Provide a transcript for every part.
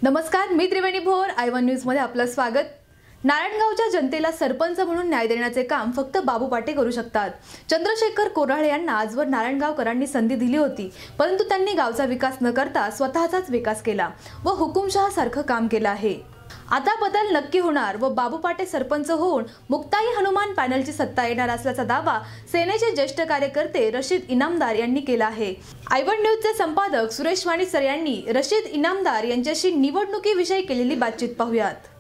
नमस्कार, मी त्रिवेणी भोर आय1 न्यूज मध्ये आपलं स्वागत। नारायणगावच्या जनतेला सरपंच म्हणून न्याय देण्याचे काम फक्त बाबू पाटे करू शकतात। चंद्रशेखर कोराळे यांना आजवर नारायणगावकरांनी संधी दिली होती, परंतु त्यांनी गावचा विकास न करता स्वतःचाच विकास केला व हुकुमशहा सारखं काम केलं आहे। आता बदल नक्की होणार व बाबू पाटे सरपंच होऊन मुक्ताई हनुमान पॅनलची सत्ता येणार असल्याचा दावा सेनेचे ज्येष्ठ कार्यकर्ते रशीद इनामदार यांनी केला आहे। आय1 न्यूजचे संपादक सुरेश वाणी सर यांनी रशीद इनामदार यांच्याशी निवडणुकीविषयी केलेली बातचीत पाहूयात।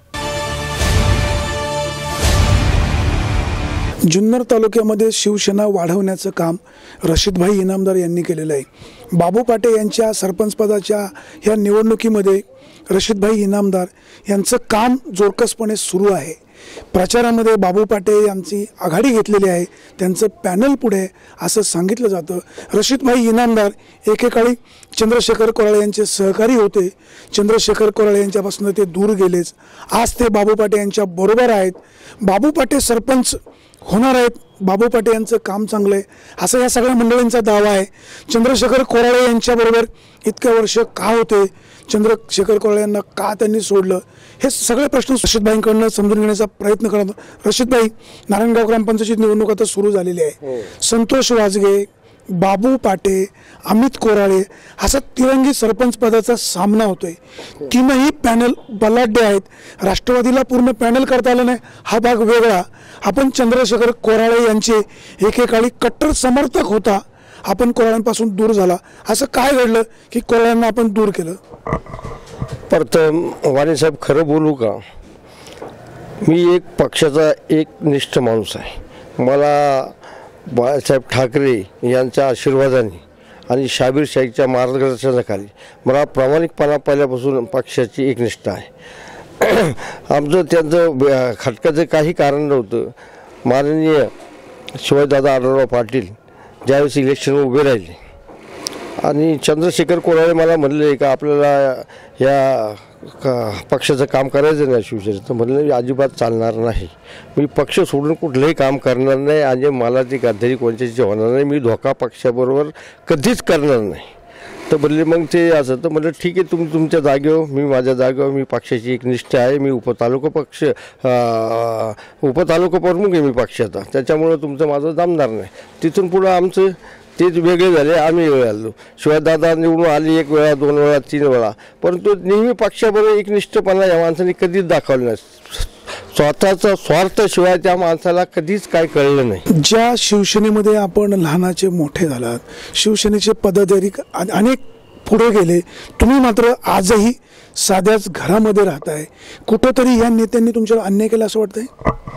जुन्नर तालुक्यामध्ये शिवसेना वाढवण्याचं काम रशीदभाई इनामदार यांनी केलेलं आहे। बाबू पाटे यांच्या सरपंच पदाच्या या निवडणुकीमध्ये रशीदभाई इनामदार यांचं काम जोरकसपणे सुरू आहे। प्रचारामध्ये बाबू पाटे यांची आघाडी घेतलेली आहे, त्यांचं पॅनल पुढे असं सांगितलं जातं। रशीदभाई इनामदार एकेकाळी चंद्रशेखर कोराळे यांचे सहकारी होते। चंद्रशेखर कोराळे यांच्यापासून ते दूर गेलेच, आज ते बाबू पाटे यांच्या बरोबर आहेत। बाबू पाटे सरपंच होणार आहेत, बाबू पाटे यांचं काम चांगलं आहे असं या सगळ्या मंडळींचा दावा आहे। चंद्रशेखर कोराळे यांच्याबरोबर इतके वर्ष का होते, चंद्रशेखर कोराळे यांना का त्यांनी सोडलं, हे सगळे प्रश्न रशीदभाईंकडून समजून घेण्याचा प्रयत्न करतो। रशीदभाई, नारायणगाव ग्रामपंचायत निवडणूक आता सुरू झालेली आहे। संतोष वाजगे, बाबू पाटे, अमित कोराळे असा तिरंगी सरपंच पदाचा सामना होतोय। तीनही पॅनल बलाढ्य आहेत। राष्ट्रवादीला पूर्ण पॅनल करता आलं नाही, हा भाग वेगळा। आपण चंद्रशेखर कोराळे यांचे एकेकाळी कट्टर समर्थक होता, आपण कोराळ्यांपासून दूर झाला, असं काय घडलं की कोराळ्यांना आपण दूर केलं? प्रथम वाणी साहेब, खरं बोलू का, मी एक पक्षाचा एकनिष्ठ माणूस आहे। मला बाळासाहेब ठाकरे यांच्या आशीर्वादाने आणि शाबीर शाहीच्या मार्गदर्शनाखाली मला प्रामाणिकपणा पहिल्यापासून पक्षाची एकनिष्ठा आहे। आमचं त्यांचं खटकाचं काही कारण नव्हतं। माननीय शिवाजीदादा आढळराव पाटील ज्यावेळेस इलेक्शन उभे राहिले आणि चंद्रशेखर कोराळे मला म्हणले का आपल्याला या पक्षाचं काम करायचं नाही शिवसेनेचं, म्हणलं अजिबात चालणार नाही, मी पक्ष सोडून कुठलंही काम करणार नाही आणि मला ती गद्दारी कोणत्याची होणार नाही, मी धोका पक्षाबरोबर कधीच करणार नाही। तर म्हणले मग ते असं, तर म्हणलं ठीक आहे, तुम्ही तुमच्या जागेवर, मी माझ्या जागेवर, मी पक्षाची एक निष्ठा आहे, मी उपतालुका प्रमुख आहे मी पक्षाचा, त्याच्यामुळं तुमचं माझं जमणार नाही। तिथून पुढं आमचं तेच वेगळे झाले, आम्ही वेगळे आलो। शिवाजीदादा निवडून आली एक वेळा, दोन वेळा, तीन वेळा, परंतु नेहमी पक्षाबरोबर एकनिष्ठपणा या माणसाने कधीच दाखवलं नाही। स्वतःचा स्वार्थ शिवाय त्या माणसाला कधीच काय कळलं नाही। ज्या शिवसेनेमध्ये आपण लहानाचे मोठे झालात, शिवसेनेचे पदाधिकारी अनेक पुढे गेले, तुम्ही मात्र आजही साध्याच घरामध्ये राहताय, कुठंतरी या नेत्यांनी तुमच्यावर अन्याय केला असं वाटतंय?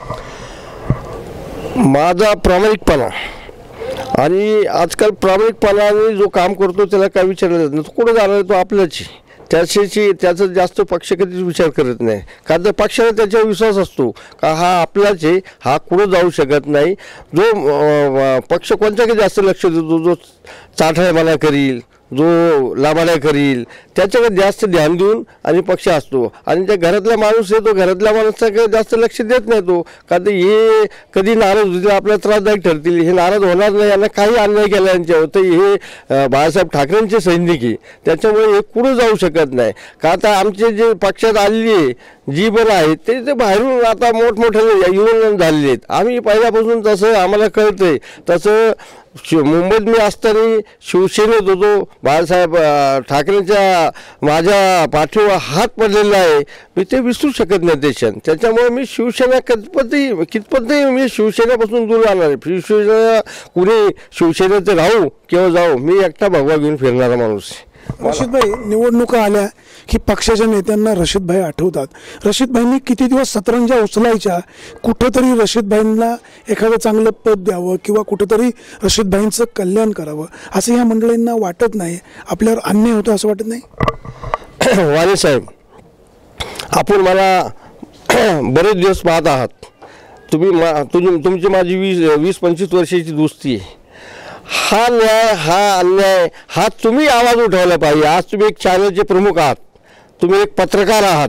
माझा प्रामाणिकपणा आणि आजकाल प्रामाणिकपणाने जो काम करतो त्याला काय विचारलं जात नाही, तो कुठं जाणार, तो आपल्याची त्याचा जास्त पक्ष कधीच विचार करत नाही, कारण त्या पक्षाला त्याच्यावर विश्वास असतो का हा आपलाच आहे, हा कुठं जाऊ शकत नाही। जो पक्ष कोणत्याकडे जास्त लक्ष देतो, जो चाठळेपणा करील, जो लाभाड्या करील, त्याच्याकडे जास्त ध्यान देऊन आणि पक्ष असतो। आणि त्या घरातला माणूस आहे, तो घरातल्या माणसाकडे जास्त लक्ष देत नाही, तो का तर हे कधी नाराज होतील, आपल्याला त्रासदायक ठरतील, हे नाराज होणार नाही, यांना काही अन्याय केला यांच्यावर, तर हे बाळासाहेब ठाकरेंचे सैनिक आहे, त्याच्यामुळे हे कुठं जाऊ शकत नाही। का आता आमचे जे पक्षात आलेली आहे जी बरं आहेत ते बाहेरून आता मोठमोठे येऊन झालेले आहेत। आम्ही पहिल्यापासून तसं आम्हाला कळतंय, तसं मुंबईत मी असताना शिवसेनेत होतो, बाळासाहेब ठाकरेंच्या माझ्या पाठीवर हात पडलेला आहे, मी ते विसरू शकत नाही ते क्षण। त्याच्यामुळे मी शिवसेना कितपतही मी शिवसेनेपासून दूर राहणार आहे। शिवसेना कुणी शिवसेनेचं राहू किंवा जाऊ, मी एकटा भगवा घेऊन फिरणारा माणूस आहे। रशीदभाई, निवडणुका आल्या की पक्षाच्या नेत्यांना रशीदभाई आठवतात। रशीदभाईंनी किती दिवस सतरंजा उचलायच्या, कुठंतरी रशीदभाईंना एखादं चांगलं पद द्यावं किंवा कुठंतरी रशीदभाईंचं कल्याण करावं असं या मंडळींना वाटत नाही, आपल्यावर अन्याय होतो असं वाटत नाही? वाणी साहेब, आपण मला बरेच दिवस पाहत आहात, तुमची माझी 20-25 वर्षाची दोस्ती आहे। हा न्याय, हा अन्याय, हा तुम्ही आवाज उठवला पाहिजे। आज तुम्ही एक चॅनलचे प्रमुख आहात, तुम्ही एक पत्रकार आहात,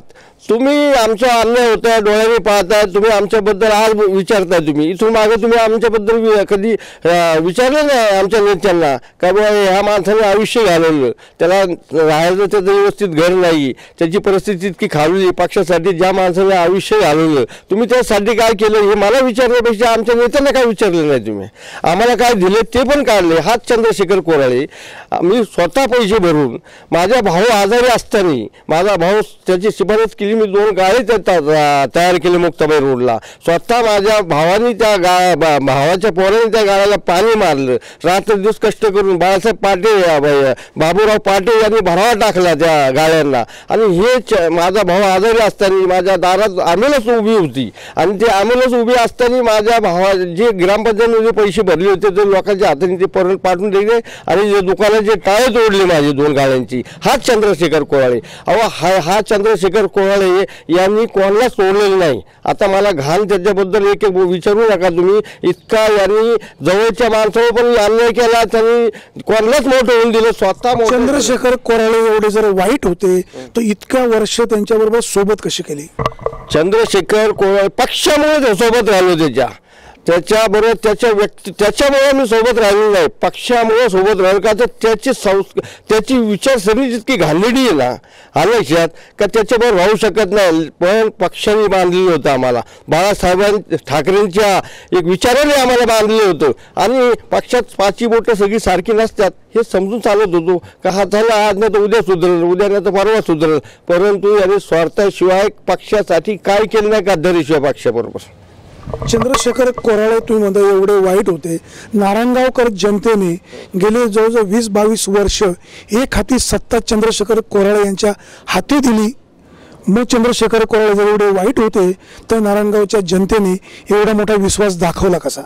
तुम्ही आमचं अन्याय होतं डोळ्यांनी पाहताय, तुम्ही आमच्याबद्दल आज विचारताय, तुम्ही इथून मागे तुम्ही आमच्याबद्दल कधी विचारलं नाही आमच्या नेत्यांना का बाबा ह्या माणसाने आयुष्य घालवलं, त्याला राहायचं त्याचं व्यवस्थित घर नाही, त्याची परिस्थिती इतकी खालवली, पक्षासाठी ज्या माणसाने आयुष्य घालवलं तुम्ही त्यासाठी काय केलं हे मला विचारण्यापेक्षा आमच्या नेत्यांना काय विचारलं नाही तुम्ही, आम्हाला काय दिले ते पण काढले. हाच चंद्रशेखर कोराळे. मी स्वतः पैसे भरून माझा भाऊ आजारी असताना माझा भाऊ त्याची शिफारस केली, मी 2 गाळे तयार केले मुक्ताबाई रोडला. स्वतः माझ्या भावानी त्या भावाच्या पोराने त्या गाळ्याला पाणी मारलं, रात्र दिवस कष्ट करून बाळासाहेब पाटे बाबूराव पाटे यांनी भरावा टाकला त्या गाळ्यांना. आणि हे माझा भाऊ आजारी असताना माझ्या दारात ॲम्ब्युलन्स उभी होती आणि ते ॲम्ब्युलन्स उभी असताना माझ्या भावा जे ग्रामपंचायतीने पैसे भरले होते ते लोकांच्या हाताने ते परत पाठवून दिले आणि दुकानाचे टाळे तोडले माझे 2 गाळ्यांची. हाच चंद्रशेखर कोराळे. अहो हा चंद्रशेखर कोराळे यांनी कोणाला सोडलेलं नाही. आता मला घाण त्याच्याबद्दल एक विचारू नका तुम्ही. इतका यांनी जवळच्या माणसावर पण अन्याय केला, त्यांनी कोणालाच मोठं होऊन दिलं. स्वतः चंद्रशेखर कोराळे एवढे जर वाईट होते तर इतक्या वर्ष त्यांच्याबरोबर सोबत कशी केली? चंद्रशेखर कोराळे पक्षामुळे सोबत राहिलो, त्याच्याबरोबर त्याच्यामुळे मी सोबत राहिलो नाही, पक्षामुळे सोबत राहिलो. का तर त्याची विचारसरणी जितकी घाललेली आहे ना आलक्ष्यात का त्याच्याबरोबर राहू शकत नाही. पण पक्षाने बांधलेलं होतं आम्हाला, बाळासाहेब ठाकरेंच्या एक विचाराने आम्हाला बांधलेलं होतं. आणि पक्षात 5 बोटं सगळी सारखी नसतात हे समजून चालत होतो का हा झाला आज नाही तर उद्या सुधरेल, उद्या नाही तर परवा सुधरेल. परंतु याने स्वार्थाशिवाय पक्षासाठी काय केलं नाही, गद्दारीशिवाय पक्षाबरोबर. चंद्रशेखर कोराळे तुम्ही म्हणता एवढे वाईट होते. नारायणगावकर जनतेने गेले जवळजवळ 20-22 वर्ष एक हाती सत्ता चंद्रशेखर कोराळे यांच्या हाती दिली. मग चंद्रशेखर कोराळे जर एवढे वाईट होते तर नारायणगावच्या जनतेने एवढा मोठा विश्वास दाखवला कसा?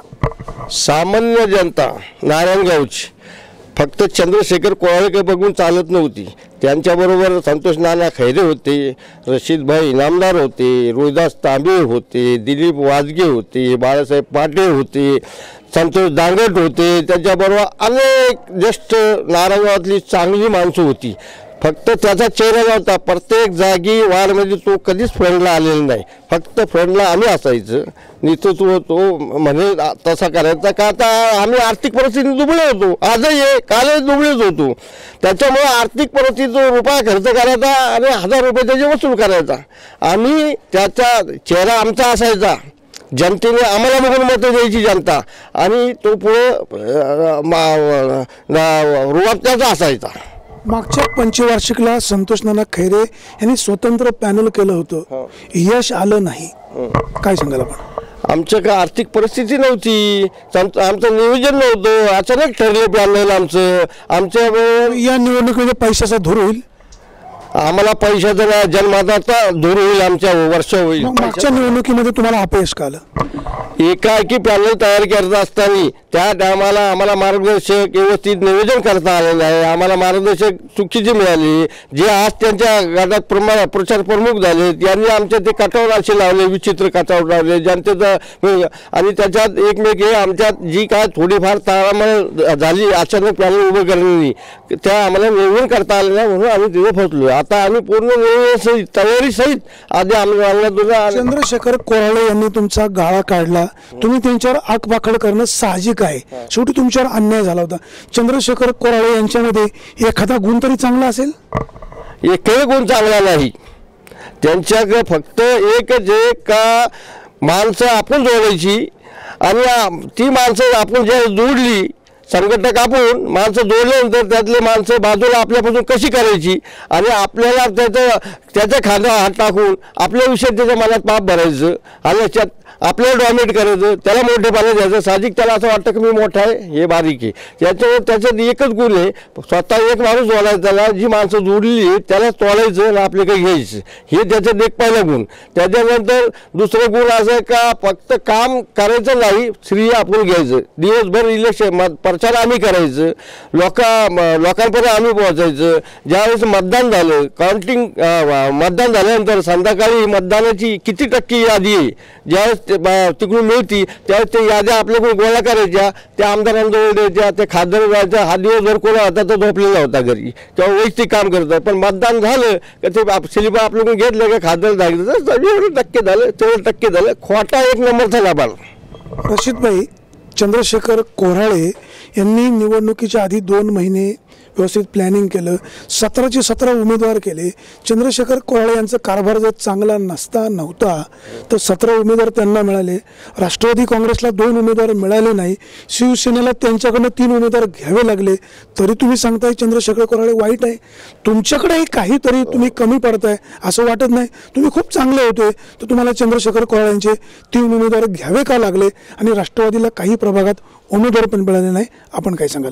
सामान्य जनता नारायणगावची फक्त चंद्रशेखर कोराळे बघून चालत नव्हती. त्यांच्याबरोबर संतोष नाना खैरे होते, रशीदभाई इनामदार होते, रोहिदास तांबे होते, दिलीप वाजगे होते, बाळासाहेब पाटे होते, संतोष दांगट होते. त्याच्याबरोबर अनेक ज्येष्ठ नारायणगावातली चांगली माणसं होती. फक्त त्याचा चेहरा नव्हता. प्रत्येक जागी वारमध्ये तो कधीच फ्रंटला आलेला नाही. फक्त फ्रंटला आम्ही असायचं, नेतृत्व तो म्हणे तसा करायचा. का आता आम्ही आर्थिक परिस्थिती दुबळे होतो, आजही कालही दुबळेच होतो. त्याच्यामुळे आर्थिक परिस्थितीचा रुपया खर्च करायचा आणि 1000 रुपये त्याचे वसूल करायचा. आम्ही त्याचा चेहरा आमचा असायचा, जनतेने आम्हाला बघून मतं द्यायची जनता, आणि तो पुढे रुबाब त्याचा असायचा. मागच्या पंचवार्षिकला संतोष नाना खैरे यांनी स्वतंत्र पॅनल केलं होतं, यश आलं नाही. काय सांगाल आपण? आमचं का आर्थिक परिस्थिती नव्हती, आमचं नियोजन नव्हतं, अचानक ठरले पॅनल आमचं. आमच्या या निवडणुकीमध्ये पैशाचा धूर होईल, आम्हाला पैशाचा जन्मदाता धूर होईल, आमच्या वर्ष होईल. मागच्या निवडणुकीमध्ये तुम्हाला अपयश का आलं? एकाएकी पॅनल तयार करत असताना त्या टायमाला आम्हाला मार्गदर्शक व्यवस्थित नियोजन करता आलेलं आहे. आम्हाला मार्गदर्शक चुकीचे मिळाले. जे आज त्यांच्या गटात प्रचार प्रमुख झाले त्यांनी आमच्या ते कटावर असे लावले, विचित्र कटावर लावले जनतेचं. आणि त्याच्यात एकमेक हे आमच्यात जी काय थोडीफार ताळामळ झाली अचानक पॅनल उभं करण्यानी, त्या आम्हाला नियोजन करता आले नाही, म्हणून आम्ही तिथे फसलो. आता आम्ही पूर्ण नियोजन तयारी सहित आधी आम्ही. चंद्रशेखर कोराळे यांनी तुमचा गाळा काढला, तुम्ही त्यांच्यावर आकपाकड करणं साहजिक आहे. शेवटी तुमच्यावर अन्याय झाला होता. चंद्रशेखर कोराळे यांच्यामध्ये एखादा गुण तरी चांगला असेल? एकही गुण चांगला नाही त्यांच्याकडे. फक्त एकच का माणसं आपण जोडायची, आणि ती माणसं आपण ज्या जोडली, संघटक आपण माणसं जोडल्यानंतर त्यातले माणसं बाजूला आपल्यापासून कशी करायची, आणि आपल्याला त्याच्या खांद्यावर हात टाकून आपल्याविषयी त्याच्या मनात पाप भरायचं, आणि आपल्याला डॉमिनेट करायचं, त्याला मोठेपणा द्यायचं. साहजिक त्याला असं वाटतं की मी मोठा आहे, हे बारीक आहे. त्याच्यात एकच गुण आहे, स्वतः एक माणूस जोडायचा, त्याला जी माणसं जोडली त्याला तोडायचं आणि आपले काही घ्यायचं. हे त्याच्यात एक पहिला गुण. त्याच्यानंतर दुसरं गुण असं का फक्त काम करायचं नाही, श्रेय आपण घ्यायचं. दिवसभर इलेक्शन प्रचार आम्ही करायचं, लोकांपर्यंत आम्ही पोहोचायचं. ज्यावेळेस मतदान झालं, काउंटिंग मतदान झाल्यानंतर संध्याकाळी मतदानाची किती टक्के यादी आहे, ज्यावेळेस ज्यावेळेस तिकडून मिळती त्यावेळेस ते याद्या आपल्याकडून गोळा करायच्या, त्या आमदारांजवळ द्यायच्या, ते खासदार जायच्या. हा दिवसभर कोणा होता तर झोपलेला होता घरी किंवा वैयक्तिक काम करतात. पण मतदान झालं का ते स्लिप आपल्याकडून घेतलं का खासदार झालं तर 70% झालं, 40% झालं. खोटा 1 नंबरचा लाभाल. रशीदभाई, चंद्रशेखर कोऱ्हाळे यांनी निवडणुकीच्या आधी 2 महिने व्यवस्थित प्लॅनिंग केलं, 17चे 17 उमेदवार केले. चंद्रशेखर कोऱ्हाळे यांचा कारभार जर चांगला नव्हता तर 17 उमेदवार त्यांना मिळाले. राष्ट्रवादी काँग्रेसला 2 उमेदवार मिळाले नाही. शिवसेनेला त्यांच्याकडनं 3 उमेदवार घ्यावे लागले. तरी तुम्ही सांगताय चंद्रशेखर कोऱ्हाळे वाईट आहे. तुमच्याकडे काहीतरी तुम्ही कमी पडताय असं वाटत नाही? तुम्ही खूप चांगले होते तर तुम्हाला चंद्रशेखर कोऱ्हाळे यांचे 3 उमेदवार घ्यावे का लागले आणि राष्ट्रवादीला काही प्रभागात उमेदवार पण मिळाले नाही? आपण काय सांगाल?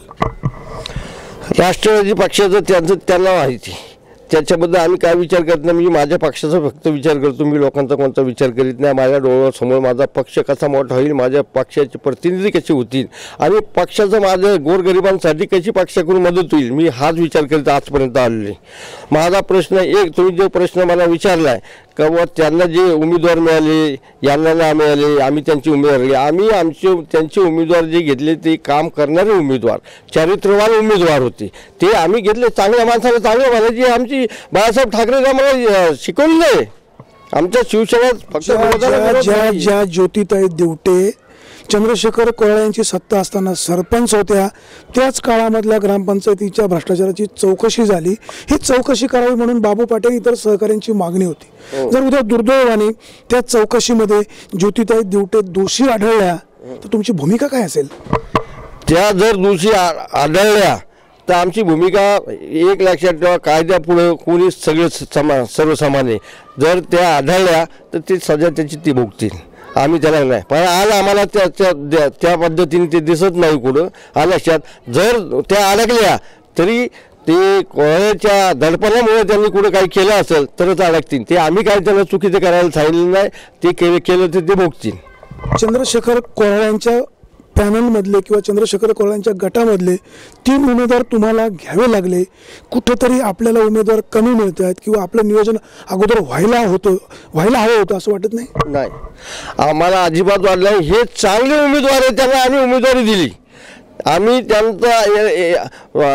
राष्ट्रवादी पक्षाचं त्यांना माहिती, त्याच्याबद्दल आम्ही काय विचार करत नाही. मी माझ्या पक्षाचा फक्त विचार करतो. मी लोकांचा कोणता विचार करीत नाही. माझ्या डोळ्यासमोर माझा पक्ष कसा मोठा होईल, माझ्या पक्षाचे प्रतिनिधी कसे होतील आणि पक्षाचं माझ्या गोरगरिबांसाठी कशी पक्षाकडून मदत होईल, मी हाच विचार करीत आजपर्यंत आलेले. माझा प्रश्न एक, तुम्ही जो प्रश्न मला विचारला आहे का व त्यांना जे उमेदवार मिळाले यांना नाही मिळाले, आम्ही त्यांची उमेदवार आमचे त्यांचे उमेदवार जे घेतले ते काम करणारे उमेदवार, चरित्रवान उमेदवार होते. ते आम्ही घेतले. चांगल्या माणसाला चांगलं म्हणायची आमची बाळासाहेब ठाकरे आम्हाला शिकवली नाही. आमच्या शिवसेनेत फक्त ज्या ज्योतिताई देवटे चंद्रशेखर कोऱ्हाळे यांची सत्ता असताना सरपंच होत्या, त्याच काळामधल्या ग्रामपंचायतीच्या भ्रष्टाचाराची चौकशी झाली. ही चौकशी करावी म्हणून बाबू पाटील इतर सहकाऱ्यांची मागणी होती. जर उद्या दुर्दैवाने त्या चौकशीमध्ये ज्योतिताई देवटे दोषी आढळल्या तर तुमची भूमिका काय असेल? त्या जर दोषी आढळल्या तर आमची भूमिका एक लक्षात ठेवा, कायद्यापुढे कोणी सगळे सर्व समान आहे. जर त्या आढळल्या तर ती सजा त्याची ती भोगतील. आम्ही त्याला नाही, पण आज आम्हाला त्या पद्धतीने ते दिसत नाही कुठं. लक्षात जर त्या अडकल्या तरी ते कोणाच्या दडपणामुळे त्यांनी कुठं काही केलं असेल तरच अडकतील. ते आम्ही काय त्याला चुकीचं करायला सांगितलं नाही. ते केलं तर ते भोगतील. चंद्रशेखर कोऱ्हाळ्यांच्या पॅनलमधले किंवा चंद्रशेखर कोऱ्हाळ्यांच्या गटामधले 3 उमेदवार तुम्हाला घ्यावे लागले. कुठंतरी आपल्याला उमेदवार कमी मिळत आहेत किंवा आपलं नियोजन अगोदर व्हायला हवं होतं असं वाटत नाही? नाही, आम्हाला अजिबात वाटलं नाही. हे चांगले उमेदवार आहेत, त्यांना आम्ही उमेदवारी दिली. आम्ही त्यांचा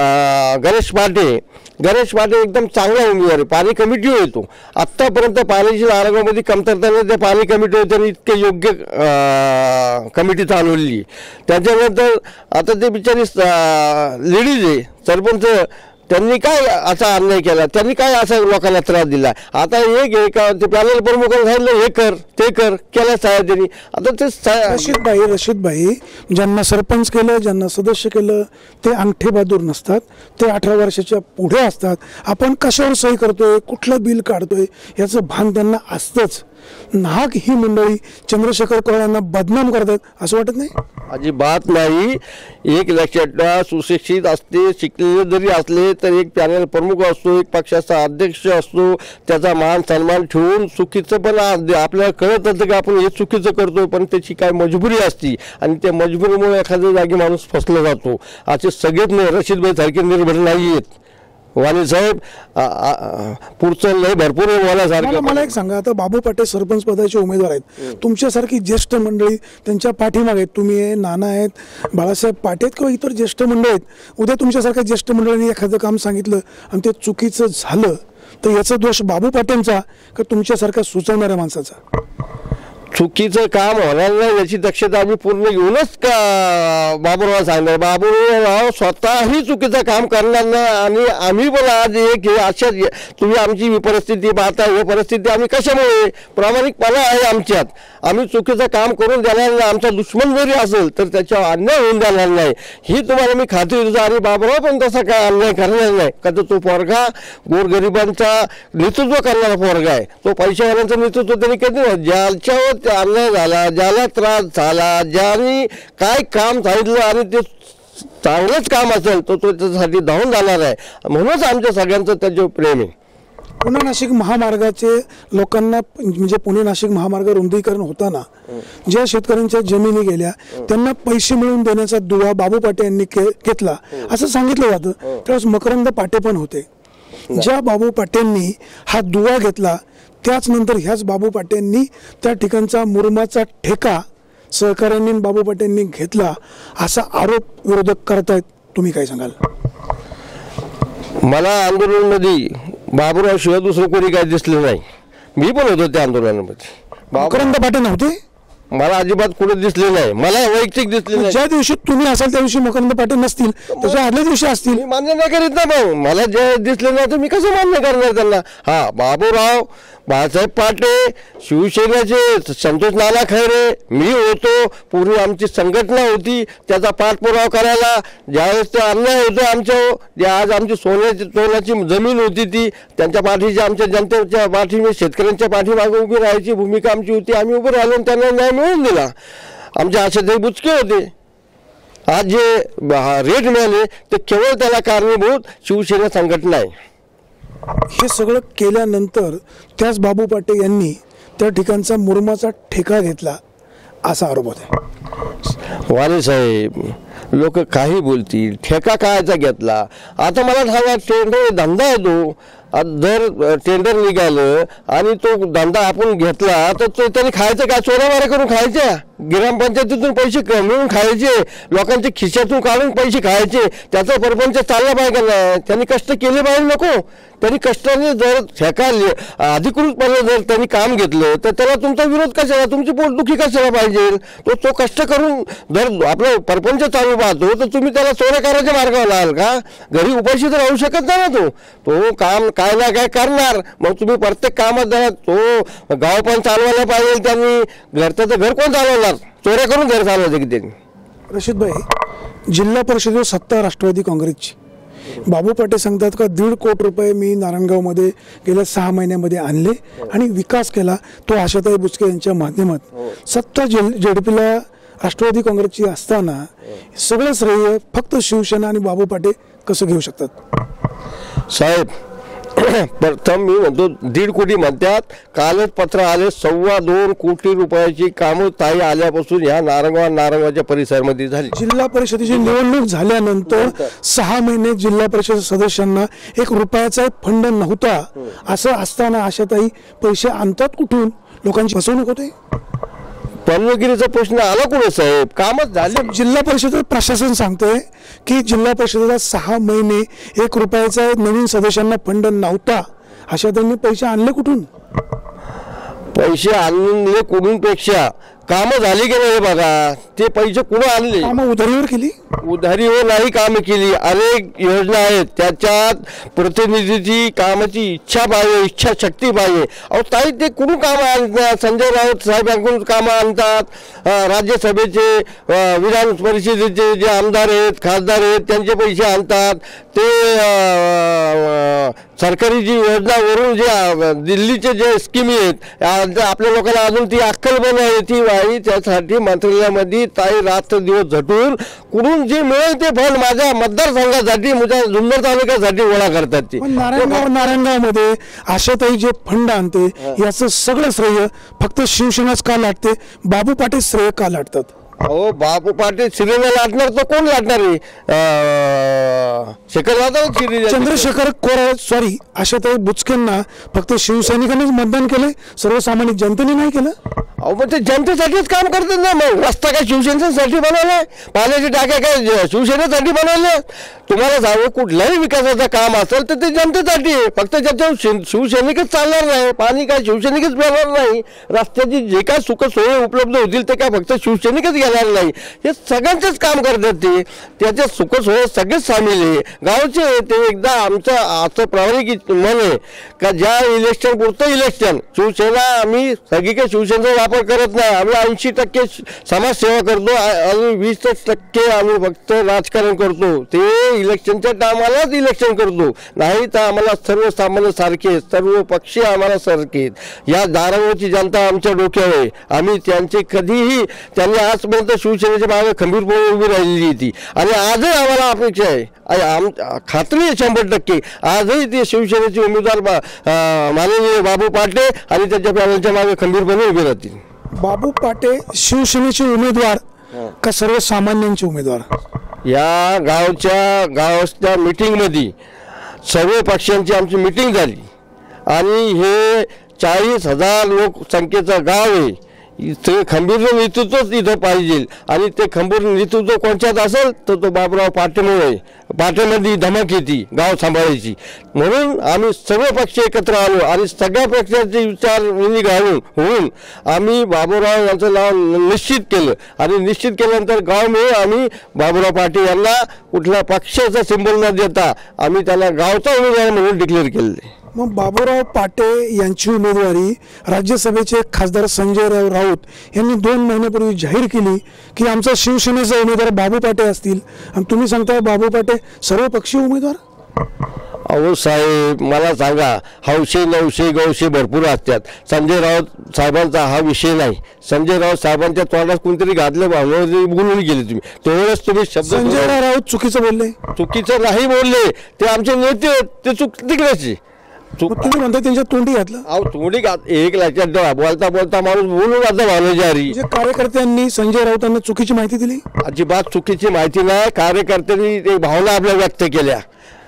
गणेश पाटे एकदम चांगला उमेदवार आहे. पाणी कमिटी येतो. आत्तापर्यंत पाण्याची नारायणगावमध्ये कमतरता नाही, त्या पाणी कमिटी त्यांनी इतके योग्य कमिटी चालवली. त्याच्यानंतर आता ते बिचारी लेडीज आहे सरपंच, त्यांनी काय असा अन्याय केला, त्यांनी काय असा लोकांना त्रास दिला. आता एक आहे का ते पॅनल प्रमुखांनी सांगितलं हे कर ते कर, केलं साहेब त्यांनी. आता ते रशीदभाई ज्यांना सरपंच केलं, ज्यांना सदस्य केलं ते अंगठे बहादूर नसतात, ते 18 वर्षाच्या पुढे असतात. आपण कशावर सही करतोय, कुठलं बिल काढतोय याचं भान त्यांना असतंच. नाहक ही मंडळी चंद्रशेखर कोऱ्हाळ्यांना बदनाम करतात असं वाटत नाही? अजिबात नाही. एक लक्षात ठेवा, सुशिक्षित असते, शिकलेले जरी असले तर एक पॅनल प्रमुख असतो, एक पक्षाचा अध्यक्ष असतो, त्याचा मान सन्मान ठेवून चुकीचं पण आपल्याला कळत असतं की आपण हे चुकीचं करतो, पण त्याची काय मजबुरी असती आणि त्या मजबुरीमुळे एखाद्या जागी माणूस फसला जातो. असे सगळेच नाही, रशीदभाई सारखे निर्भर नाही आहेत. वाणी साहेब पुढचं लय भरपूर मला एक सांगा, आता बाबू पाटे सरपंच पदाचे उमेदवार आहेत, तुमच्यासारखी ज्येष्ठ मंडळी त्यांच्या पाठीमागे आहेत, तुम्ही आहे, नाना आहेत, बाळासाहेब पाटे आहेत किंवा इतर ज्येष्ठ मंडळी आहेत. उद्या तुमच्यासारख्या ज्येष्ठ मंडळींनी एखादं काम सांगितलं आणि ते चुकीचं झालं तर याचा दोष बाबू पाटेंचा का तुमच्यासारख्या सुचवणाऱ्या माणसाचा? चुकीचं काम होणार नाही याची दक्षता आम्ही पूर्ण घेऊनच का बाबूराव सांगणार. बाबूराव स्वतःही चुकीचं काम करणार नाही आणि आम्ही पण आज एक अशा तुम्ही आमची परिस्थिती पाहता, ही परिस्थिती आम्ही कशामुळे प्रामाणिकपणा आहे आमच्यात. आम्ही चुकीचं काम करून देणार नाही. आमचा दुश्मन जरी असेल तर त्याच्यावर अन्याय होऊन देणार नाही ही तुम्हाला मी खात्री देतो. आणि बाबूराव पण तसा काय अन्याय करणार नाही. का तर तो पोरगा गोरगरिबांचा नेतृत्व करणारा पोरगा आहे. तो पैशावाल्यांचं नेतृत्व त्यांनी केलं नाही. ज्याच्यावर अन्याय झाला, ज्याला त्रास झाला, ज्याने काय काम सांगितलं आणि ते चांगलंच काम असेल तो त्याच्यासाठी धावून जाणार आहे. म्हणूनच आमच्या सगळ्यांचं त्याच्यावर प्रेम आहे. पुणे नाशिक महामार्गाचे लोकांना म्हणजे पुणे नाशिक महामार्ग रुंदीकरण होताना ज्या शेतकऱ्यांच्या जमिनी गेल्या त्यांना पैसे मिळवून देण्याचा दुवा बाबू पाटे यांनी घेतला असं सांगितलं जातं. त्यावेळेस मकरंद पाटे पण होते. ज्या बाबू पाटेंनी हा दुवा घेतला त्याच नंतर ह्याच बाबू पाटेंनी त्या ठिकाणचा मुरुमाचा ठेका सहकाऱ्यांनी आणि बाबू पाटेंनी घेतला असा आरोप विरोधक करतायत. तुम्ही काय सांगाल? मला आंदोलनामध्ये बाबूराव शिवाय दुसरं कोणी काही दिसलं नाही. मी पण होतो त्या आंदोलनामध्ये. मकरंद पाटे नव्हते? मला अजिबात कुठे दिसले नाही. मला वैयक्तिक दिसले नाही. ज्या दिवशी तुम्ही असाल त्या दिवशी मकरंद पाटे नसतील, त्याच्या आदल्या दिवशी असतील. मी मान्य नाही करीत ना भाऊ. मला जे दिसले नाही तर मी कसं मान्य करणार त्यांना? हा, बाबूराव बाळासाहेब पाटे, शिवसेनेचे संतोष नाना खैरे, मी होतो. पूर्वी आमची संघटना होती, त्याचा पाठपुरावा करायला. ज्यावेळेस ते अन्याय होतं आमच्यावर, जे आज आमची सोन्याची जमीन होती ती त्यांच्या पाठीची, आमच्या जनतेच्या पाठी, शेतकऱ्यांच्या पाठीमागे उभी राहायची भूमिका आमची होती. आम्ही उभे राहिलो आणि त्यांना न्याय मिळवून दिला. आमचे आशाताई बुचके होते. आज जे रेट मिळाले ते केवळ त्याला कारणीभूत शिवसेना संघटना आहे. हे सगळं केल्यानंतर त्याच बाबू पाटे यांनी त्या ठिकाणचा मुरुमाचा ठेका घेतला असा आरोप होता. वाले साहेब, लोक काही बोलतील. ठेका कायचा घेतला? आता मला सांगा, टेंडर धंदा आहे तो. जर टेंडर निघालं आणि तो धंदा आपण घेतला तर तो त्यांनी खायचं का? चोऱ्यामाऱ्या करून खायच्या? ग्रामपंचायतीतून पैसे मिळून खायचे? लोकांच्या खिशातून काढून पैसे खायचे? त्याचा परपंच चालला पाहिजे ना? त्यांनी कष्ट केले पाहिजे नको? त्यांनी कष्टाने जर ठेका अधिकृतपणे जर त्यांनी काम घेतलं तर त्याला तुमचा विरोध कशाला? तुमची पोटदुखी कशाला पाहिजे? तो कष्ट करून जर आपलं परपंच चालू पाहतो तर तुम्ही त्याला चोऱ्या करायच्या मार्गावर लाल का? घरी उपाशी तर राहू शकत नाही ना. तो काम काय ना काय करणार. मग तुम्ही प्रत्येक कामात द्या. तो गाव पण चालवायला पाहिजे त्यांनी. घरचं घर कोण चालवणार? चोऱ्या करून घर चालवायचं की त्यांनी? रशीदभाई, जिल्हा परिषदेवर सत्ता राष्ट्रवादी काँग्रेसची. बाबू पाटे सांगतात का 1.5 कोटी रुपये मी नारायणगावमध्ये गेल्या 6 महिन्यामध्ये आणले आणि विकास केला तो आशाताई बुचके यांच्या माध्यमात. सत्ता जेडपीला राष्ट्रवादी काँग्रेसची असताना सगळं श्रेय फक्त शिवसेना आणि बाबू पाटे कसं घेऊ शकतात? साहेब, प्रथम मी म्हणतो 1.5 कोटी म्हणतात. कालच पत्र आले 2.25 कोटी रुपयाची कामं ताई आल्यापासून ह्या नारंगावच्या परिसरामध्ये झाली. जिल्हा परिषदेची निवडणूक झाल्यानंतर 6 महिने जिल्हा परिषद सदस्यांना 1 रुपयाचा फंड नव्हता. असं असताना आशाताई पैसे आणतात कुठून? लोकांची फसवणूक होते. परवानगीचा प्रश्न आला कुठे साहेब? कामच झाले. जिल्हा परिषद प्रशासन सांगतोय की जिल्हा परिषदेला 6 महिने 1 रुपयाचा नवीन सदस्यांना फंड नव्हता. अशा त्यांनी पैसे आणले कुठून? पैसे आणले कुठून पेक्षा कामं झाली की नाही बघा. ते पैसे कुठं आणले? कामं उधारीवर केली? उधारीवर नाही कामं केली. अनेक योजना आहेत, त्याच्यात प्रतिनिधीची कामाची इच्छा पाहिजे, इच्छाशक्ती पाहिजे. अहो ताई, ते कुठून कामं आणतात? संजय राऊत साहेबांकडून कामं आणतात. राज्यसभेचे विधान परिषदेचे जे आमदार आहेत, खासदार आहेत, त्यांचे पैसे आणतात. ते सरकारी जी योजनावरून जे दिल्लीचे जे स्कीमी आहेत, आपल्या लोकांना अजून ती अक्कल बनवायची ती वाई. त्यासाठी मंत्रालयामध्ये ताई रात्र दिवस झटून कुठून जे मिळेल ते फंड माझ्या मतदारसंघासाठी, माझ्या जुन्नर तालुक्यासाठी गोळा करतात. ते नारायणगावमध्ये आशाताई जे फंड आणते याचं सगळं श्रेय फक्त शिवसेनाच का लाटते? बाबू पाटे श्रेय का लाटतात? अहो, बाबू पाटे श्रीने लाटणार तर कोण लाटणार आहे? चंद्रशेखर सॉरी आशाताई बुचकेंना फक्त शिवसैनिकांनीच मतदान केले, सर्वसामान्य जनतेने नाही केलं. अहो, मग ते जनतेसाठीच काम करतात ना. मग रस्ता काय शिवसेनेसाठी बनवलाय? पाण्याची टाक्या काय शिवसेनेसाठी बनवले? तुम्हाला सांगू, कुठल्याही विकासाचं काम असेल तर ते जनतेसाठी आहे. फक्त ज्याच्यावर शिवसैनिकच चालणार नाही, पाणी काय शिवसैनिकच मिळणार नाही, रस्त्याची जे काय सुखसोयी उपलब्ध होतील ते काय फक्त शिवसैनिकच घेणार नाही. हे सगळ्यांचंच काम करतात. ते त्याच्यात सुखसोयी सगळेच सामील आहे. गावचे ते एकदा आमचं असं प्रामाणिक मन आहे का ज्या इलेक्शन पुरतं इलेक्शन शिवसेना, आम्ही सगळीकडे शिवसेनेचा वापर करत नाही. आम्ही 80% समाजसेवा करतो आणि 20% आम्ही फक्त राजकारण करतो. ते इलेक्शनच्या टायमालाच इलेक्शन करतो, नाही तर आम्हाला सर्वसामान्य सारखे, सर्व पक्षी आम्हाला सारखे. या नारायणगावची जनता आमच्या डोक्यावर आहे. आम्ही त्यांचे कधीही, त्यांनी आजपर्यंत शिवसेनेच्या मागे खंबीरपणे उभी राहिलेली होती आणि आजही आम्हाला अपेक्षा आहे, खात्री आहे 100%, आजही ते शिवसेनेचे उमेदवार माननीय बाबू पाटे आणि त्यांच्या पॅनलच्या मागे खंबीरपणे उभे राहतील. बाबू पाटे शिवसेनेचे उमेदवार का सर्वसामान्यांचे उमेदवार? या गावच्या मीटिंगमध्ये सर्व पक्षांची आमची मीटिंग झाली आणि हे 40,000 लोकसंख्येचं गाव आहे. इथं खंबीर नेतृत्वच इथं पाहिजे आणि ते खंबीर नेतृत्व कोणत्यात असेल तर तो बाबूराव पाटेमुळे पाटेमध्ये धमक येते गाव सांभाळायची. म्हणून आम्ही सर्व पक्ष एकत्र आलो आणि सगळ्या पक्षाचे विचार घालून होऊन आम्ही बाबूराव यांचं नाव निश्चित केलं आणि निश्चित केल्यानंतर गाव मिळून आम्ही बाबूराव पाटे यांना कुठल्या पक्षाचा सिंबल न देता आम्ही त्याला गावचा उमेदवार म्हणून डिक्लेअर केले. मग बाबूराव पाटे यांची उमेदवारी राज्यसभेचे खासदार संजयराव राऊत यांनी 2 महिन्यापूर्वी जाहीर केली की आमचा शिवसेनेचा उमेदवार बाबू पाटे असतील आणि तुम्ही सांगता बाबू पाटे सर्वपक्षीय उमेदवार. अहो साहेब मला सांगा, हौशे नवशे गौशे भरपूर असतात. संजय राऊत साहेबांचा हा विषय नाही. संजय राऊत साहेबांच्या तोंडात कोणतरी घातलं बोलून गेले तुम्ही तेवढंच तुम्ही शब्द. संजयराव राऊत चुकीचं बोलले? चुकीचं नाही बोलले, ते आमचे नेते ते तिकडेच. तुम्ही म्हणता त्यांच्या तोंडी घातलं? अहो तोंडी एक लक्षात ठेवा, बोलता बोलता माणूस बोलून जातो मानवजारी. म्हणजे कार्यकर्त्यांनी संजय राऊतांना चुकीची माहिती दिली? अजिबात चुकीची माहिती नाही. कार्यकर्त्यांनी ते भावना आपल्या व्यक्त केल्या.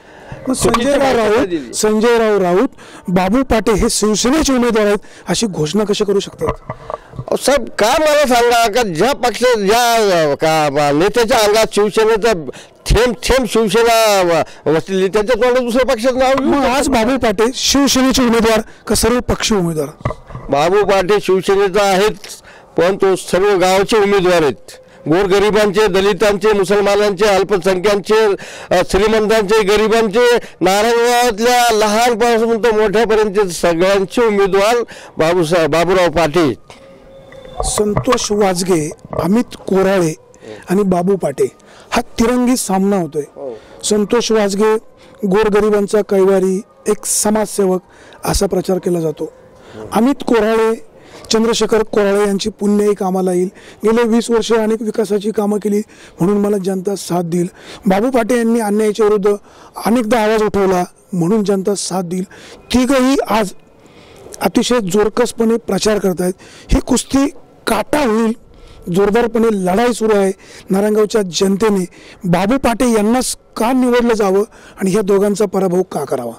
संजयराव राऊत बाबू पाटे हे शिवसेनेचे उमेदवार आहेत अशी घोषणा कशी करू शकतात? साहेब का मला सांगा का ज्या पक्ष ज्या नेत्याच्या अंगात शिवसेनेचा थेंब शिवसेना वसलेली त्यांच्या तोंडात दुसऱ्या पक्षाचं नाव. आज बाबू पाटे शिवसेनेचे उमेदवार का सर्व पक्षीय उमेदवार? बाबू पाटे शिवसेनेचा आहेत पण तो सर्व गावाचे उमेदवार आहेत. गोरगरिबांचे, दलितांचे, मुसलमानांचे, अल्पसंख्यांचे, श्रीमंतांचे, गरिबांचे, नारायणगावातल्या लहानपासून तर मोठ्यापर्यंत सगळ्यांचे उमेदवार बाबूराव पाटे. संतोष वाजगे, अमित कोराळे आणि बाबू पाटे हा तिरंगी सामना होतोय. संतोष वाजगे गोरगरिबांचा कैवारी, एक समाजसेवक असा प्रचार केला जातो. अमित कोराळे चंद्रशेखर कोराळे यांची पुण्यही कामाला येईल. गेले 20 वर्षे अनेक विकासाची कामं केली म्हणून मला जनता साथ देईल. बाबू पाटे यांनी अन्यायाच्या विरुद्ध अनेकदा आवाज उठवला म्हणून जनता साथ देईल. तिघही आज अतिशय जोरकसपणे प्रचार करतायत. ही कुस्ती काटा होईल. जोरदारपणे लढाई सुरू आहे. नारायणगावच्या जनतेने बाबू पाटे यांनाच का निवडलं जावं आणि ह्या दोघांचा पराभव का करावा?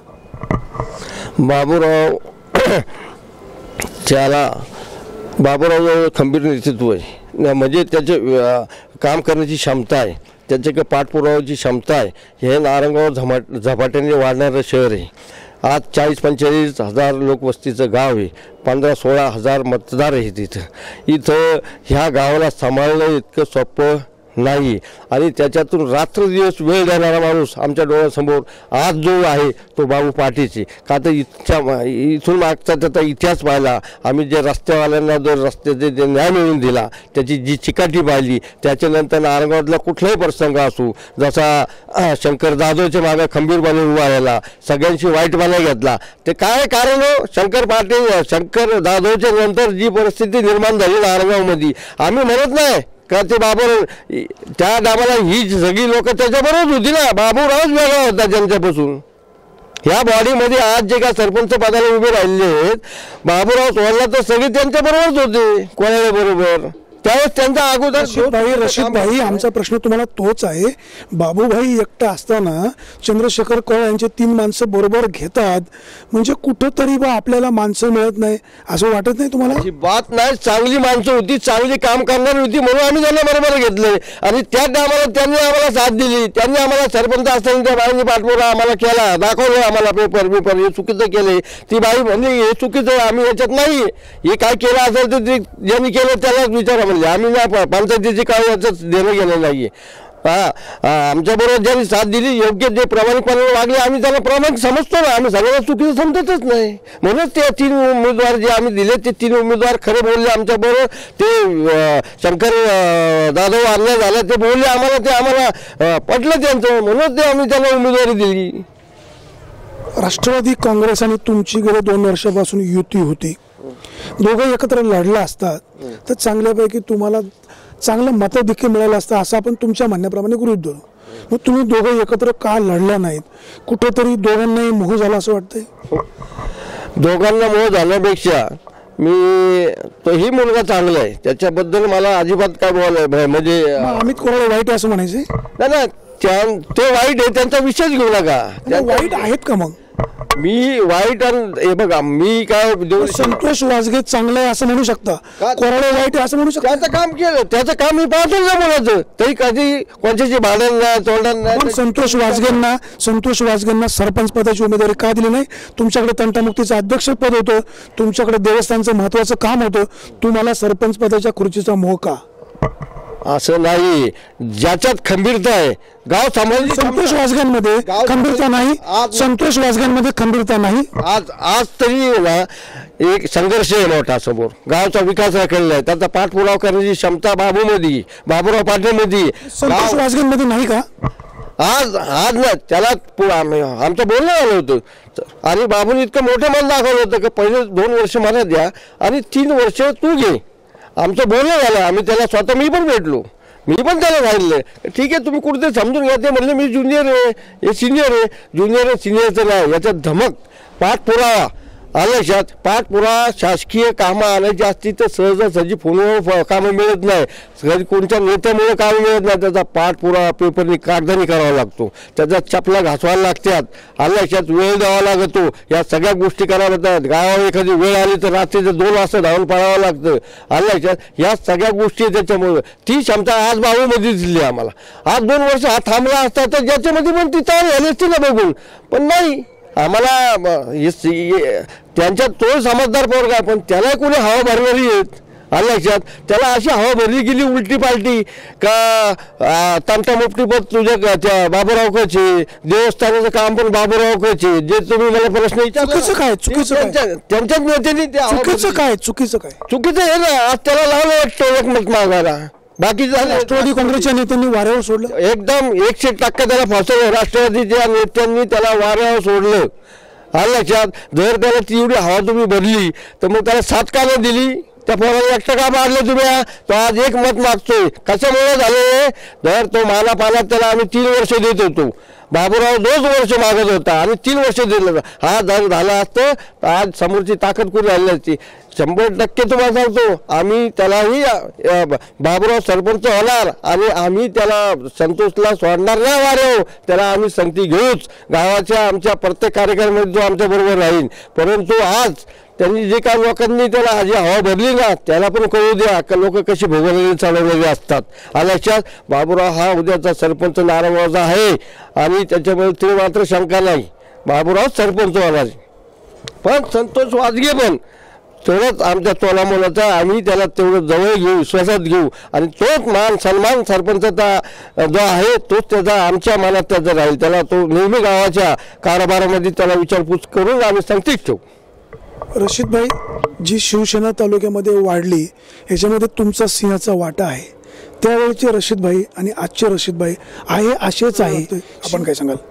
बाबूराव खंबीर नेतृत्व आहे. म्हणजे त्याचे काम करण्याची क्षमता आहे, त्याच्याकडे पाठपुराव्याची क्षमता आहे. हे नारायणगाव झपाट्याने वाढणारं शहर आहे. आज 40-45 हजार लोकवस्तीचं गाव आहे. 15-16 हजार मतदार आहेत इथं ह्या गावाला सांभाळणं इतकं सोपं नाही आणि त्याच्यातून रात्रदिवस वेळ देणारा माणूस आमच्या डोळ्यासमोर आज जो आहे तो बाबू पाटेचे. का तर इथून मागचा त्याचा इतिहास पाहिला आम्ही. जे रस्त्यावाल्यांना जो रस्त्याचे जे न्याय मिळवून दिला, त्याची जी चिकाटी पाहिली, त्याच्यानंतर नारायणगावातला कुठलाही प्रसंग असू, जसा शंकर जाधवच्या मागे खंबीरपणे उभा राहिला, सगळ्यांशी वाईटपणा घेतला. ते काय कारण हो? शंकर जाधवच्या नंतर जी परिस्थिती निर्माण झाली नारायणगावमध्ये, आम्ही म्हणत नाही का ते बाबूराव त्या डाबाला ही सगळी लोक त्याच्याबरोबर होती ना. बाबूरावच वेगळा होता त्यांच्यापासून. ह्या बॉडीमध्ये आज जे काय सरपंच पदाला उभे राहिले आहेत, बाबूराव सोडला तर सगळे त्यांच्याबरोबरच होते, कोणाबरोबर. त्यावेळेस त्यांचा अगोदर रशीद भाई आमचा प्रश्न तुम्हाला तोच आहे. बाबूभाई एकटा असताना चंद्रशेखर कोराळे यांचे 3 माणसं बरोबर घेतात म्हणजे कुठंतरी बा आपल्याला माणसं मिळत नाही असं वाटत नाही तुम्हाला? बात नाही. चांगली माणसं होती, चांगली काम करणारी होती म्हणून आम्ही त्यांना बरोबर घेतले आणि त्या टायमाला त्यांनी आम्हाला साथ दिली. त्यांनी आम्हाला सरपंच असताना त्या बाईंनी पाठपुरा आम्हाला केला, दाखवलं आम्हाला पेपर हे चुकीचं केले. ती बाई म्हणजे हे चुकीचं, आम्ही याच्यात नाही. हे काय केलं असेल तर ज्यांनी केलं त्यालाच विचारा. म्हणजे आम्ही ना पंचायतीची काय याचं देणं गेलं नाहीये. आमच्याबरोबर ज्यांनी साथ दिली, योग्य जे प्रामाणिकपणे वागले, आम्ही त्यांना प्रामाणिक समजतो ना. आम्ही सगळ्यांना चुकीचं समजतच नाही. म्हणून ते 3 उमेदवार जे आम्ही दिले ते 3 उमेदवार खरे बोलले आमच्याबरोबर. ते शंकर जाधव अन्याय झाला ते बोलले आम्हाला, ते आम्हाला पटलं त्यांचं, म्हणून ते आम्ही त्यांना उमेदवारी दिली. राष्ट्रवादी काँग्रेस आणि तुमची गेल्या 2 वर्षापासून युती होती. दोघं एकत्र लढला असतात तर चांगल्यापैकी तुम्हाला चांगलं मतं देखील मिळालं असतं असं आपण तुमच्या म्हणण्याप्रमाणे गृहीत धरू. मग तुम्ही दोघं एकत्र का लढल्या नाहीत? कुठेतरी दोघांनाही मोह झाला असं वाटतंय? दोघांना मोह झाल्यापेक्षा तोही मुलगा चांगला आहे, त्याच्याबद्दल मला अजिबात काय बोलाय म्हणजे अमित कोराळे वाईट असं म्हणायचंय? नाही, ते वाईट आहे त्यांचा विषयच घेऊ नका. वाईट आहेत का? मग मी वाईट आणि हे बघा मी काय संतोष वाजगे चांगलं आहे असं म्हणू शकता, कोराडे वाईट आहे असं म्हणू शकता. त्याचं काम केलं, त्याचं काम मी पाहतो ना मुलाचं, तरी कधी कोणत्याची भांडण नाही तोंडण पण नाही. संतोष वाजगेंना सरपंच पदाची उमेदवारी का दिली नाही? तुमच्याकडे तंटामुक्तीचं अध्यक्षपद होतं, तुमच्याकडे देवस्थानचं महत्वाचं काम होतं, तुम्हाला सरपंच पदाच्या खुर्चीचा मोह का? असं नाही, ज्याच्यात खंबीरता आहे गाव सांभाळण्याची संतोष वाजग्यांमध्ये खंबीरता नाही, संतोष वाजग्यांमध्ये खंबीरता नाही. आज तरी ना एक संघर्ष आहे मोठा समोर, गावचा विकास राखलेला आहे, त्याचा पाठपुरावा करण्याची क्षमता बाबूराव पाटीलमध्ये. संतोष वाजग्यांमध्ये नाही का? आज ना त्याला आमचं बोलणं आलं होतं आणि बाबूने इतकं मोठं मन दाखवलं होतं की पहिले 2 वर्ष मला द्या आणि 3 वर्ष तू घे. आमचं बोलणं झालं, आम्ही त्याला स्वतः मी पण भेटलो, मी पण त्याला सांगितलं ठीक आहे तुम्ही कुठेतरी समजून घ्या. ते म्हणले मी ज्युनियर आहे, हे सिनियर आहे. ज्युनियर आहे सिनियरचं नाही, याच्यात धमक पाठपुरावा आल्याशात पाठपुरावा शासकीय कामं आणायची असती तर सहजासहजी फोनवर कामं मिळत नाही, कधी कोणत्या नेत्यामुळे कामं मिळत नाही. त्याचा पाठपुरावा पेपरनी कागदानी करावा लागतो, त्याच्या चपला घासवायला लागतात, आल्याशात वेळ द्यावा लागतो, या सगळ्या गोष्टी कराव्या लागतात. गावावर एखादी वेळ आली तर रात्रीचं 2 वाजता धावून पळावं लागतं, आल्याशात या सगळ्या गोष्टी त्याच्यामुळे ती क्षमता आज बाबूमध्ये दिली आम्हाला. आज 2 वर्ष हा थांबला असता तर ज्याच्यामध्ये पण ती चाल झाली असती ना बघून, पण नाही आम्हाला त्यांच्या तो समजदार पोरगा, पण त्याला कोणी हवा भरणारी आहेत लक्षात. त्याला अशी हवा भरली गेली उलटी पालटी का तंटामुक्तीपद तुझ्या त्या बाबूरावकाचे, देवस्थानाचं काम पण बाबूरावकाचे. जे तुम्ही मला प्रश्न विचारला त्यांच्याच नेत्यांनी चुकीचं आहे ना. आज त्याला लावलं वाटतं एकमत मागायला, बाकी राष्ट्रवादी काँग्रेसच्या नेत्यांनी वाऱ्यावर सोडलं, एकदम 100% त्याला फसवलं. राष्ट्रवादीच्या नेत्यांनी त्याला वाऱ्यावर सोडलं लक्षात. जर त्याला ती एवढी हवा तुम्ही भरली तर मग त्याला 7 का नाही दिली? त्या पोराला एकटं का मारलं तुम्ही? तो आज 1 मत मागतोय, कशामुळे झाले? तर तो माना पानात त्याला आम्ही 3 वर्ष देत होतो, बाबूराव 2 वर्ष मागत होता आणि 3 वर्ष दिलं. हा जर झाला असतं तर आज समोरची ताकद कुठे आली असती? 100% तुम्हाला सांगतो आम्ही त्यालाही बाबूराव सरपंच होणार आणि आम्ही त्याला संतोषला सोडणार नाही वाऱ्यावर. त्याला आम्ही संगती घेऊच, गावाच्या आमच्या प्रत्येक कार्यक्रमामध्ये जो आमच्या बरोबर राहील. परंतु आज त्यांनी जे काही लोकांनी त्याला जी हवा भरली ना त्याला पण कळू द्या का लोक कशी भोगवलेली चालवलेली असतात. लक्षात बाबूराव हा उद्याचा सरपंच नारायणगावचा आहे आणि त्याच्यामुळे ते मात्र शंका नाही, बाबूराव सरपंच होणार. पण संतोष वाजगे पण तेवढंच आमच्या तोला मुलाचा, आम्ही त्याला तेवढं जवळ घेऊ, विश्वासात घेऊ आणि तोच मान सन्मान सरपंचाचा जो आहे तोच त्याचा आमच्या मनात त्याचा राहील. त्याला तो नेहमी गावाच्या कारभारामध्ये त्याला विचारपूस करून आम्ही संगतीत ठेवू. रशीदभाई, जी शिवसेना तालुक्यामध्ये वाढली याच्यामध्ये तुमचा सिंहाचा वाटा आहे. त्यावेळेचे रशीदभाई आणि आजचे रशीदभाई आहे असेच आहे, आपण काय सांगाल?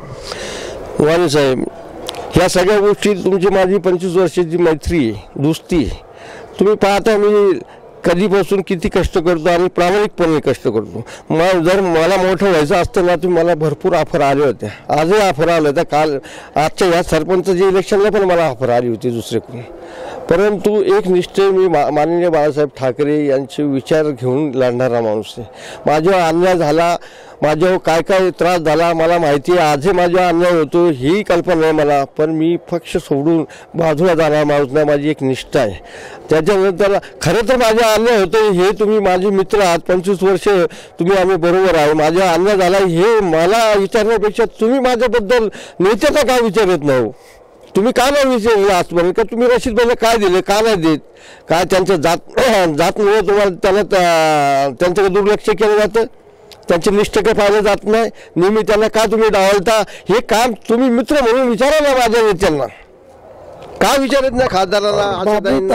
वाणी साहेब, ह्या सगळ्या गोष्टी तुमची माझी 25 वर्षाची मैत्री आहे, दोस्ती आहे. तुम्ही पाहता मी कधीपासून किती कष्ट करतो आणि प्रामाणिकपणे कष्ट करतो. मग जर मला मोठं व्हायचं असतं ना तुम्ही मला भरपूर ऑफर आल्या होत्या, आजही ऑफर आलं होतं. काल आजच्या ह्या सरपंचच्या इलेक्शनला पण मला ऑफर आली होती दुसरेकडून. परंतु एक निश्चय मी माननीय बाळासाहेब ठाकरे यांचे विचार घेऊन लढणारा माणूस आहे. माझ्यावर अन्याय झाला, माझ्यावर काय काय त्रास झाला मला माहिती आहे, आजही माझ्यावर अन्याय होतो ही कल्पना आहे मला. पण मी पक्ष सोडून बाजूला जाणार माणूस नाही, माझी एक निष्ठा आहे. त्याच्यानंतर खरं तर माझ्या अन्याय होतो हे तुम्ही माझे मित्र आहात, 25 वर्ष तुम्ही आम्ही बरोबर आहे. माझ्या अन्याय झाला हे मला विचारण्यापेक्षा तुम्ही माझ्याबद्दल नेत्याचा काय विचारत नाही? तुम्ही का नाही विचारलं आजपर्यंत का तुम्ही रशीदभाईला काय दिले का नाही देत? काय त्यांचं जातमुळे तुम्हाला त्याला त्यांच्याकडे दुर्लक्ष केलं जातं, त्यांचे निष्ठ काय पाहिलं जात नाही, नेहमी त्यांना का तुम्ही डावलता? हे काम तुम्ही मित्र म्हणून विचारा ना माझ्या नेत्यांना, का विचारत नाही? खासदारांना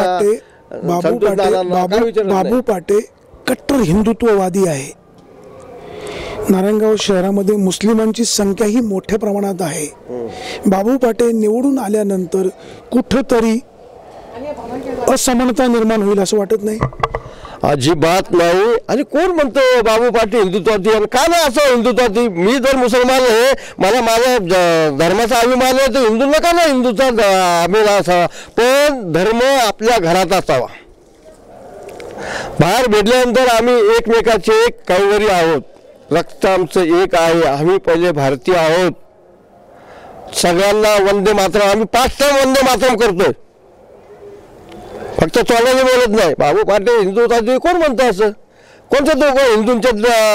बाबू पाटे कट्टर हिंदुत्ववादी आहे. नारायणगाव शहरामध्ये मुस्लिमांची संख्या ही मोठ्या प्रमाणात आहे. बाबू पाटे निवडून आल्यानंतर कुठंतरी असमानता निर्माण होईल असं वाटत नाही? अजिबात नाही. आणि कोण म्हणतो बाबू पाटील हिंदुत्वादी आणि का नाही असं हिंदुत्वादी? मी जर मुसलमान आहे, मला माझ्या धर्माचा अभिमान आहे, तर हिंदूंना का नाही हिंदूचा अभिमान असावा? पण धर्म आपल्या घरात असावा. बाहेर भेटल्यानंतर आम्ही एकमेकाचे एक कैवारी आहोत, रक्त आमचं एक आहे, आम्ही पहिले भारतीय आहोत. सगळ्यांना वंदे मातरम, आम्ही 5 टाइम वंदे मातरम करतोय, फक्त तोंडाने बोलत नाही. बाबू पाटे हिंदुत्वादी कोण म्हणतं असं? कोणत्या तो हिंदूंच्या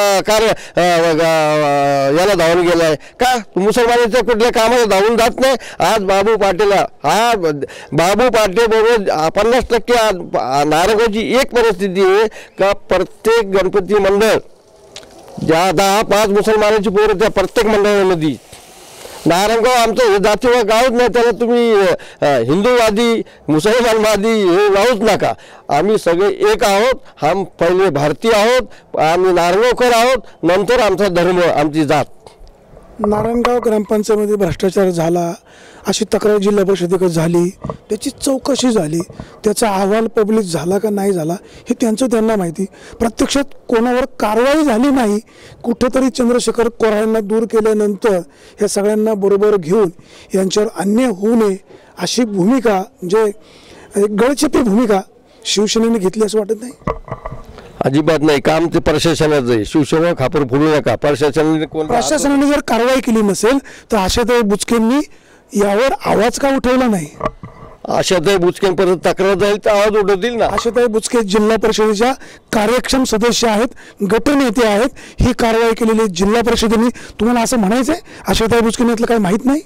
याला धावून गेलाय का? मुसलमानाच्या कुठल्या कामाला धावून जात नाही. आज बाबू पाटेला बाबू पाटे बरोबर 50% नारायणगावची एक परिस्थिती आहे का प्रत्येक गणपती मंडळ ज्या 10-5 मुसलमानाची पोरं त्या प्रत्येक मंडळामध्ये. नारायणगाव आमचं हे जातीय गावच नाही, त्याला तुम्ही हिंदूवादी मुसलमानवादी हे लावूच नका. आम्ही सगळे एक आहोत. हम पहिले भारतीय आहोत, आम्ही नारायणगावकर आहोत, नंतर आमचा धर्म, आमची जात. नारायणगाव ग्रामपंचायतीमध्ये भ्रष्टाचार झाला अशी तक्रार जिल्हा परिषदेकडे झाली, त्याची चौकशी झाली, त्याचा अहवाल पब्लिश झाला का नाही झाला हे त्यांना माहिती. प्रत्यक्षात कोणावर कारवाई झाली नाही. कुठेतरी चंद्रशेखर कोराळेंना दूर केल्यानंतर या सगळ्यांना बरोबर घेऊन यांच्यावर अन्याय होऊ नये अशी भूमिका, म्हणजे एक गळचेपी भूमिका शिवसेनेने घेतली असं वाटत नाही? अजिबात नाही. काम ते प्रशासनाचं आहे. शिवसेना खापर फोडू नका. प्रशासनाने जर कारवाई केली नसेल तर आशाताई बुचकेंनी यावर आवाज का उठवला नाही? आशाताई बुचकेंपर्यंत तक्रार जाईल तर आवाज उठवतील ना. आशाताई बुचके जिल्हा परिषदेच्या कार्यक्षम सदस्य आहेत, गटनेते आहेत. ही कारवाई केलेली जिल्हा परिषदेने. तुम्हाला असं म्हणायचंय आशाताई बुचकेंनी यातलं काही माहित नाही?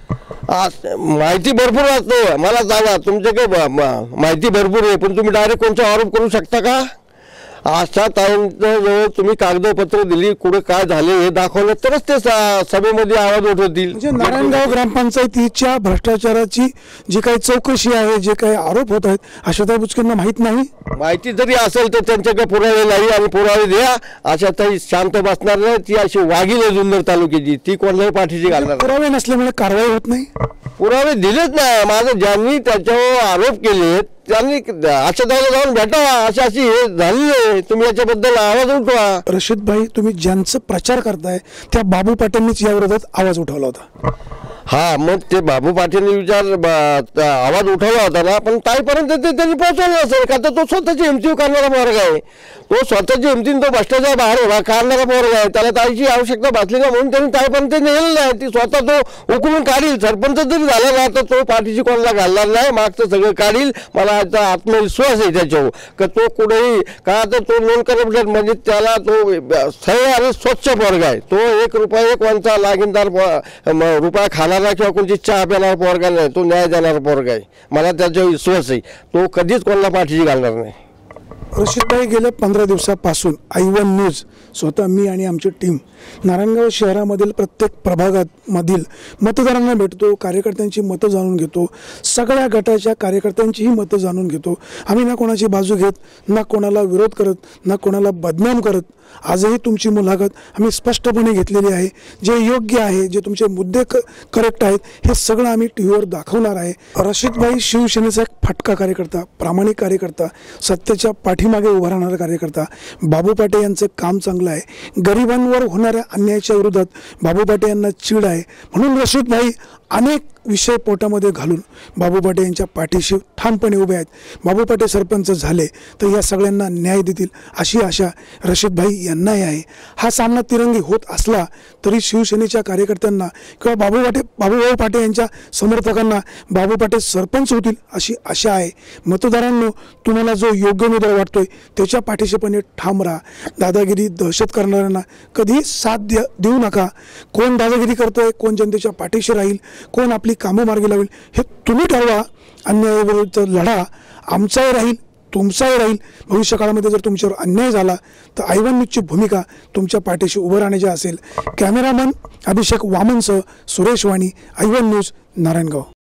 माहिती भरपूर असते. मला सांगा, तुमच्याकडे माहिती भरपूर आहे, पण तुम्ही डायरेक्ट कोणचा आरोप करू शकता का? आशा ताईंजवळ तुम्ही कागदपत्र दिली, कुठे काय झाले हे दाखवलं तरच ते सभेमध्ये आवाज उठवतील. म्हणजे नारायणगाव ग्रामपंचायतीच्या भ्रष्टाचाराची जी काही चौकशी आहे, जे काही आरोप होत आहेत, आशाताई बुचकेंना माहित नाही? माहिती जरी असेल तर त्यांच्याकडे पुरावे नाही, आणि पुरावे द्या. आशाताई शांत बसणार नाही. ती अशी वाघीण आहे जुन्नर तालुक्याची, ती कोणालाही पाठीशी घालणार. पुरावे नसल्यामुळे कारवाई होत नाही. पुरावे दिलेच नाही. माझं ज्यांनी त्याच्यावर आरोप केले त्यांनी आशाताईला जाऊन भेटावा. अशी हे झाली आहे. तुम्ही याच्याबद्दल आवाज उठवा. रशीद भाई, तुम्ही ज्यांचं प्रचार करताय त्या बाबू पाटेंनीच या विरोधात आवाज उठवला होता. हा, मग ते बाबू पाटील आवाज उठवला होता ना, पण ताईपर्यंत ते त्यांनी पोहोचवलं असेल का? तर तो स्वतःची हिमती करणारा पोरगा आहे. तो स्वतःची हिमतीने तो भ्रष्टाचार बाहेर काढणारा पोरगा आहे. त्याला ताईची आवश्यकता भासली ना, म्हणून त्यांनी ताईपर्यंत नेलेलं नाही. ती स्वतः तो उकळून काढील. सरपंच जरी झाला ना तर तो पाठीची कोणाला घालणार नाही, मागचं सगळं काढील. मला आत्मविश्वास आहे त्याच्यावर का तो कुठेही का तर तो नॉन करप्शन, म्हणजे त्याला तो सरळ आणि स्वच्छ पोरगा आहे. तो 1 रुपया कोणता लागीनदार रुपया खाणारा किंवा कोणती चहा पिणारा पोरगा नाही. तो न्याय देणारा पोरगा आहे. मला त्याच्यावर विश्वास आहे. तो कधीच कोणाला पाठीशी घालणार नाही. रशीदभाई, गेल्या 15 दिवसापासून I1 न्यूज, स्वतः मी आणि आमची टीम नारायणगाव शहरामधील प्रत्येक प्रभागात मधील मतदारांना भेटतो, कार्यकर्त्यांची मतं जाणून घेतो, सगळ्या गटाच्या कार्यकर्त्यांचीही मतं जाणून घेतो. आम्ही ना कोणाची बाजू घेत, ना कोणाला विरोध करत, ना कोणाला बदनाम करत. आजही तुमची मुलाखत आम्ही स्पष्टपणे घेतलेली आहे. जे योग्य आहे, जे तुमचे मुद्दे करेक्ट आहेत, हे सगळं आम्ही टीव्हीवर दाखवणार आहे. रशीदभाई शिवसेनेचा एक फटका कार्यकर्ता, प्रामाणिक कार्यकर्ता, सत्याच्या पाठीमागे उभा राहणारा कार्यकर्ता. बाबू पाटे यांचं काम चांगलं आहे. गरिबांवर होणाऱ्या अन्यायाच्या विरोधात बाबू पाटे यांना चीड आहे. म्हणून रशीदभाई अनेक विषय पोटामध्ये घालून बाबू पाटे यांच्या पाठीशी ठामपणे उभे आहेत. बाबू पाटे सरपंच झाले तर या सगळ्यांना न्याय देतील अशी आशा रशीदभाई यांनाही आहे. हा सामना तिरंगी होत असला तरी शिवसेनेच्या कार्यकर्त्यांना किंवा बाबूभाऊ पाटे यांच्या समर्थकांना बाबू पाटे सरपंच होतील अशी आशा आहे. मतदारांनो, तुम्हाला जो योग्य उमेदवार वाटतोय त्याच्या पाठीशीपणे ठाम राहा. दादागिरी, दहशत करणाऱ्यांना कधीही साथ देऊ नका. कोण दादागिरी करतोय, कोण जनतेच्या पाठीशी राहील, कोण आपली कामं मार्गी लावेल, हे तुम्ही ठरवा. अन्यायाविरुद्ध लढा आमचाही राहील, तुमचाही राहील. भविष्य काळामध्ये जर तुमच्यावर अन्याय झाला तर I1 न्यूजची भूमिका तुमच्या पाठीशी उभं राहण्याची असेल. कॅमेरामन अभिषेक वामनसह सुरेश वाणी, I1 न्यूज, नारायणगाव.